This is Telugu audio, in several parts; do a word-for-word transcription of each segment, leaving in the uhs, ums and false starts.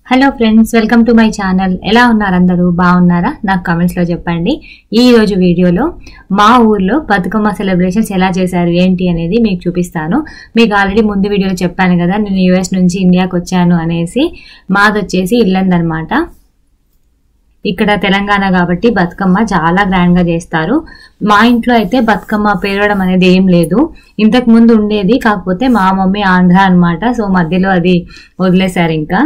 Hello friends, welcome to my channel. ఎలా ఉన్నారు అందరూ? బాగున్నారా? నాకు కామెంట్స్ లో చెప్పండి. ఈ రోజు వీడియోలో మా ఊర్లో బతుకమ్మ సెలబ్రేషన్స్ ఎలా చేశారు ఏంటి అనేది మీకు చూపిస్తాను. మీకు ఆల్రెడీ ముందు వీడియోలో చెప్పాను కదా, నేను యూఎస్ నుంచి ఇండియాకి వచ్చాను అనేసి. మాది వచ్చేసి ఇల్లందు అనమాట. ఇక్కడ తెలంగాణ కాబట్టి బతుకమ్మ చాలా గ్రాండ్ గా చేస్తారు. మా ఇంట్లో అయితే బతుకమ్మ పేరవడం అనేది ఏం లేదు. ఇంతకు ముందు ఉండేది, కాకపోతే మా మమ్మీ ఆంధ్ర అనమాట. సో మధ్యలో అది వదిలేశారు. ఇంకా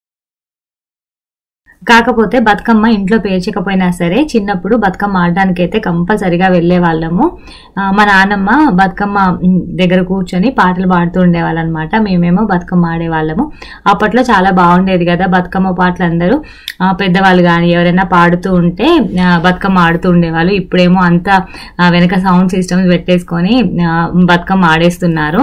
కాకపోతే బతుకమ్మ ఇంట్లో పేర్చకపోయినా సరే చిన్నప్పుడు బతుకమ్మ ఆడడానికి అయితే కంపల్సరిగా వెళ్లే వాళ్ళము. మా నాన్నమ్మ బతుకమ్మ దగ్గర కూర్చొని పాటలు పాడుతూ ఉండేవాళ్ళు అనమాట. మేమేమో బతుకమ్మ ఆడేవాళ్ళము. అప్పట్లో చాలా బాగుండేది కదా బతుకమ్మ పాటలు. అందరూ పెద్దవాళ్ళు కానీ ఎవరైనా పాడుతూ ఉంటే బతుకమ్మ ఆడుతూ ఉండేవాళ్ళు. ఇప్పుడేమో అంతా వెనక సౌండ్ సిస్టమ్స్ పెట్టేసుకొని బతుకమ్మ ఆడేస్తున్నారు.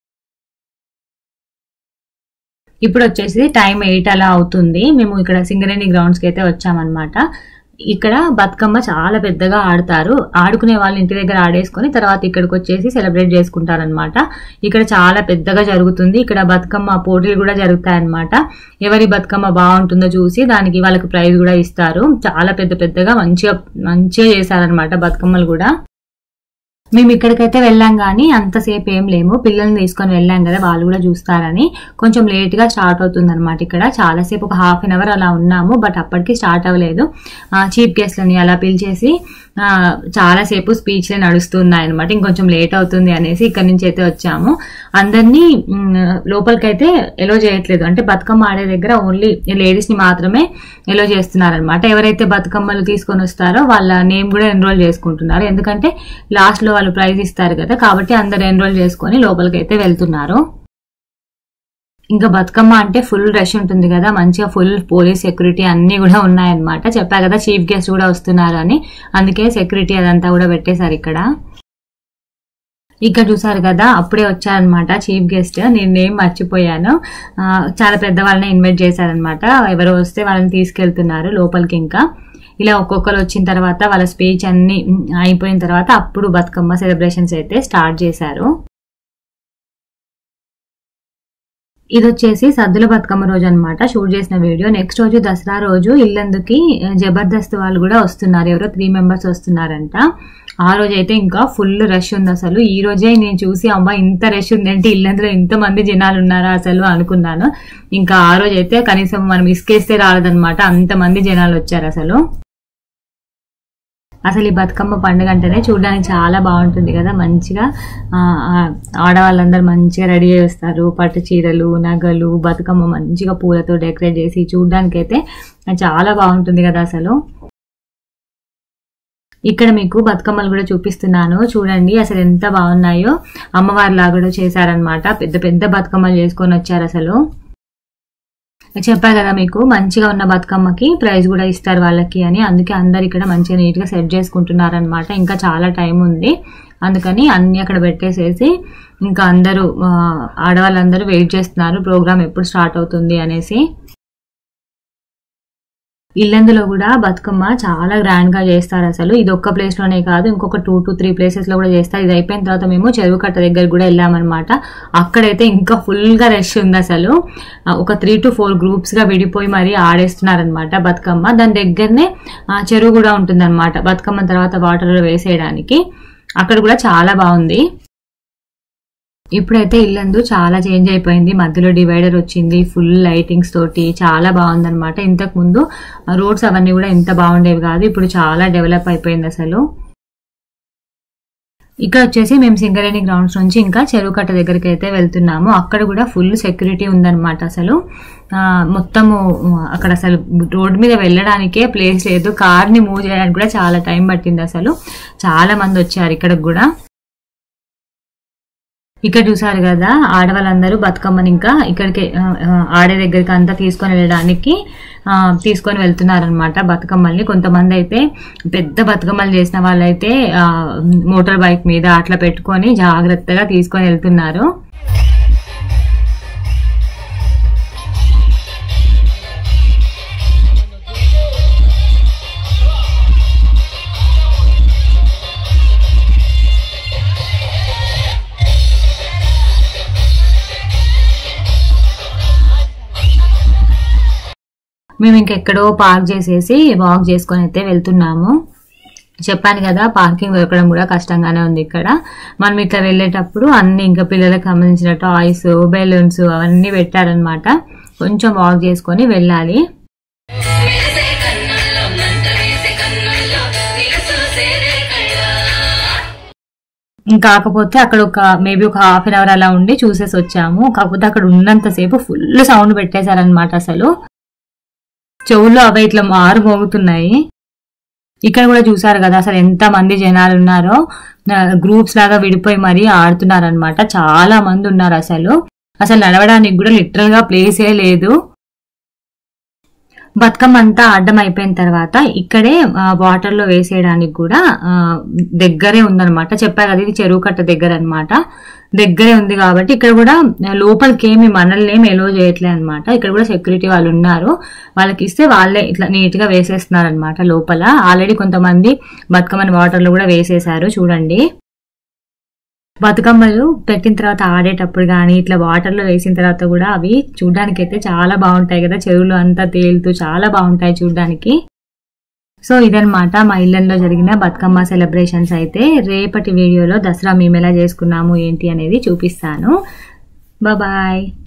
ఇప్పుడు వచ్చేసి టైం ఎయిట్ అలా అవుతుంది. మేము ఇక్కడ సింగరేణి గ్రౌండ్స్ కి అయితే వచ్చామన్నమాట. ఇక్కడ బతుకమ్మ చాలా పెద్దగా ఆడతారు. ఆడుకునే వాళ్ళు ఇంటి దగ్గర ఆడేసుకొని తర్వాత ఇక్కడికి వచ్చేసి సెలబ్రేట్ చేసుకుంటారనమాట. ఇక్కడ చాలా పెద్దగా జరుగుతుంది. ఇక్కడ బతుకమ్మ పోటీలు కూడా జరుగుతాయన్నమాట. ఎవరి బతుకమ్మ బాగుంటుందో చూసి దానికి వాళ్ళకి ప్రైజ్ కూడా ఇస్తారు. చాలా పెద్ద పెద్దగా మంచిగా మంచిగా చేశారనమాట బతుకమ్మలు కూడా. మేము ఇక్కడికైతే వెళ్ళాం కానీ అంతసేపు ఏం లేము. పిల్లల్ని తీసుకొని వెళ్ళాం కదా, వాళ్ళు కూడా చూస్తారని కొంచెం లేట్ గా స్టార్ట్ అవుతుంది అనమాట. ఇక్కడ చాలాసేపు ఒక హాఫ్ అన్ అవర్ అలా ఉన్నాము, బట్ అప్పటికి స్టార్ట్ అవ్వలేదు. చీఫ్ గెస్ట్లని అలా పిలిచేసి చాలాసేపు స్పీచ్లే నడుస్తున్నాయి అనమాట. ఇంకొంచెం లేట్ అవుతుంది అనేసి ఇక్కడ నుంచి అయితే వచ్చాము. అందరినీ లోపలికైతే ఎలో చేయట్లేదు. అంటే బతుకమ్మ ఆడే దగ్గర ఓన్లీ లేడీస్ ని మాత్రమే ఎలో చేస్తున్నారనమాట. ఎవరైతే బతుకమ్మలు తీసుకొని వస్తారో వాళ్ళ నేమ్ కూడా ఎన్రోల్ చేసుకుంటున్నారు. ఎందుకంటే లాస్ట్ లో వాళ్ళు ప్రైజ్ ఇస్తారు కదా, కాబట్టి అందరు ఎన్రోల్ చేసుకొని లోపలికి అయితే వెళ్తున్నారు. ఇంకా బతుకమ్మ అంటే ఫుల్ రష్ ఉంటుంది కదా, మంచిగా ఫుల్ పోలీస్ సెక్యూరిటీ అన్ని కూడా ఉన్నాయన్నమాట. చెప్పా కదా చీఫ్ గెస్ట్ కూడా వస్తున్నారు అని, అందుకే సెక్యూరిటీ అదంతా కూడా పెట్టేశారు ఇక్కడ. ఇక్కడ చూసారు కదా, అప్పుడే వచ్చారనమాట చీఫ్ గెస్ట్. నేను నేమ్ మర్చిపోయాను. చాలా పెద్ద వాళ్ళని ఇన్వైట్ చేశారనమాట. ఎవరు వస్తే వాళ్ళని తీసుకెళ్తున్నారు లోపలికి. ఇంకా ఇలా ఒక్కొక్కరు వచ్చిన తర్వాత వాళ్ళ స్పీచ్ అన్ని అయిపోయిన తర్వాత అప్పుడు బతుకమ్మ సెలబ్రేషన్స్ అయితే స్టార్ట్ చేశారు. ఇది వచ్చేసి సద్దుల బతుకమ్మ రోజు అనమాట షూట్ చేసిన వీడియో. నెక్స్ట్ రోజు దసరా రోజు ఇల్లందుకి జబర్దస్త్ వాళ్ళు కూడా వస్తున్నారు. ఎవరో త్రీ మెంబర్స్ వస్తున్నారంట. ఆ రోజు అయితే ఇంకా ఫుల్ రష్ ఉంది అసలు. ఈ రోజే నేను చూసి అమ్మ ఇంత రష్ ఉందంటే ఇల్లందులో ఇంత మంది జనాలు ఉన్నారా అసలు అనుకున్నాను. ఇంకా ఆ రోజు అయితే కనీసం మనం ఇసుకేస్తే రాలేదనమాట, అంత మంది జనాలు వచ్చారు అసలు. అసలు ఈ బతుకమ్మ పండుగ అంటేనే చూడడానికి చాలా బాగుంటుంది కదా. మంచిగా ఆడవాళ్ళందరూ మంచిగా రెడీ చేస్తారు. పట్టు చీరలు, నగలు, బతుకమ్మ మంచిగా పూలతో డెకరేట్ చేసి చూడడానికి అయితే చాలా బాగుంటుంది కదా అసలు. ఇక్కడ మీకు బతుకమ్మలు కూడా చూపిస్తున్నాను చూడండి, అసలు ఎంత బాగున్నాయో. అమ్మవారి లాగా కూడా చేశారనమాట. పెద్ద పెద్ద బతుకమ్మలు చేసుకొని వచ్చారు అసలు. చెప్పా కదా మీకు, మంచిగా ఉన్న బతుకమ్మకి ప్రైజ్ కూడా ఇస్తారు వాళ్ళకి అని. అందుకే అందరు ఇక్కడ మంచిగా నీట్ గా సెట్ చేసుకుంటున్నారు అనమాట. ఇంకా చాలా టైం ఉంది, అందుకని అన్ని అక్కడ పెట్టేసేసి ఇంకా అందరూ ఆడవాళ్ళందరూ వెయిట్ చేస్తున్నారు ప్రోగ్రామ్ ఎప్పుడు స్టార్ట్ అవుతుంది అనేసి. ఇల్లందులో కూడా బతుకమ్మ చాలా గ్రాండ్ గా చేస్తారు అసలు. ఇది ఒక్క ప్లేస్ లోనే కాదు, ఇంకొక టూ టు త్రీ ప్లేసెస్ లో కూడా చేస్తారు. ఇది అయిపోయిన తర్వాత మేము చెరువు కట్ట దగ్గర కూడా వెళ్ళామన్నమాట. అక్కడైతే ఇంకా ఫుల్ గా రష్ ఉంది అసలు. ఒక త్రీ టు ఫోర్ గ్రూప్స్ గా విడిపోయి మరీ ఆడేస్తున్నారనమాట బతుకమ్మ. దాని దగ్గరనే చెరువు కూడా ఉంటుంది అనమాట. బతుకమ్మ తర్వాత వాటర్ లో వేసేయడానికి అక్కడ కూడా చాలా బాగుంది. ఇప్పుడైతే ఇల్లందు చాలా చేంజ్ అయిపోయింది. మధ్యలో డివైడర్ వచ్చింది, ఫుల్ లైటింగ్స్ తోటి చాలా బాగుంది అనమాట. ఇంతకు ముందు రోడ్స్ అవన్నీ కూడా ఇంత బాగుండేవి కాదు, ఇప్పుడు చాలా డెవలప్ అయిపోయింది అసలు. ఇక్కడ వచ్చేసి మేము సింగరేణి గ్రౌండ్స్ నుంచి ఇంకా చెరువు కట్ట దగ్గరికి అయితే వెళ్తున్నాము. అక్కడ కూడా ఫుల్ సెక్యూరిటీ ఉందన్నమాట అసలు. మొత్తము అక్కడ అసలు రోడ్ మీద వెళ్ళడానికే ప్లేస్ లేదు. కార్ ని మూవ్ చేయడానికి కూడా చాలా టైం పట్టింది అసలు. చాలా మంది వచ్చారు ఇక్కడికి కూడా. ఇక్కడ చూసారు కదా, ఆడవాళ్ళందరూ బతుకమ్మని ఇంకా ఇక్కడికి ఆడే దగ్గరికి అంతా తీసుకొని వెళ్ళడానికి తీసుకొని వెళ్తున్నారనమాట బతుకమ్మల్ని. కొంతమంది అయితే పెద్ద బతుకమ్మలు చేసిన వాళ్ళైతే మోటార్ బైక్ మీద అట్లా పెట్టుకొని జాగ్రత్తగా తీసుకొని వెళ్తున్నారు. మేము ఇంకెక్కడో పార్క్ చేసేసి వాక్ చేసుకొని అయితే వెళ్తున్నాము. చెప్పాను కదా పార్కింగ్ దొరకడం కూడా కష్టంగానే ఉంది ఇక్కడ. మనం ఇట్లా వెళ్ళేటప్పుడు అన్ని ఇంకా పిల్లలకు సంబంధించిన టాయ్స్, బెలూన్స్ అవన్నీ పెట్టారనమాట. కొంచెం వాక్ చేసుకొని వెళ్ళాలి. కాకపోతే అక్కడ ఒక మేబీ ఒక హాఫ్ అన్ అవర్ అలా ఉండి చూసేసి వచ్చాము. కాకపోతే అక్కడ ఉన్నంతసేపు ఫుల్ సౌండ్ పెట్టేశారనమాట. అసలు చెవుల్లో అవే ఇట్లా మారు మోగుతున్నాయి. ఇక్కడ కూడా చూసారు కదా అసలు ఎంత మంది జనాలు ఉన్నారో, గ్రూప్స్ లాగా విడిపోయి మరీ ఆడుతున్నారనమాట. చాలా మంది ఉన్నారు. అసలు అసలు నడవడానికి కూడా లిటరల్ గా ప్లేసే లేదు. బతుకమ్మ అంతా ఆడడం అయిపోయిన తర్వాత ఇక్కడే వాటర్ లో వేసేయడానికి కూడా దగ్గరే ఉందనమాట. చెప్పా కదా ఇది చెరువు కట్ట దగ్గర అనమాట. దగ్గరే ఉంది కాబట్టి ఇక్కడ కూడా లోపలికి ఏమి మనల్ని ఏమి ఎలో చేయట్లేదు అనమాట. ఇక్కడ కూడా సెక్యూరిటీ వాళ్ళు ఉన్నారు. వాళ్ళకి ఇస్తే వాళ్ళే ఇట్లా నీట్ గా వేసేస్తున్నారు అనమాట. లోపల ఆల్రెడీ కొంతమంది బతుకమ్మని వాటర్ లో కూడా వేసేసారు చూడండి. బతుకమ్మలు పెట్టిన తర్వాత ఆడేటప్పుడు కానీ ఇట్లా వాటర్ లో వేసిన తర్వాత కూడా అవి చూడడానికి అయితే చాలా బాగుంటాయి కదా. చెరువులో అంతా తేలుతూ చాలా బాగుంటాయి చూడడానికి. సో ఇదనమాట మా ఇళ్లలో జరిగిన బతుకమ్మ సెలబ్రేషన్స్. అయితే రేపటి వీడియోలో దసరా మేము ఎలా చేసుకున్నాము ఏంటి అనేది చూపిస్తాను. బాయ్.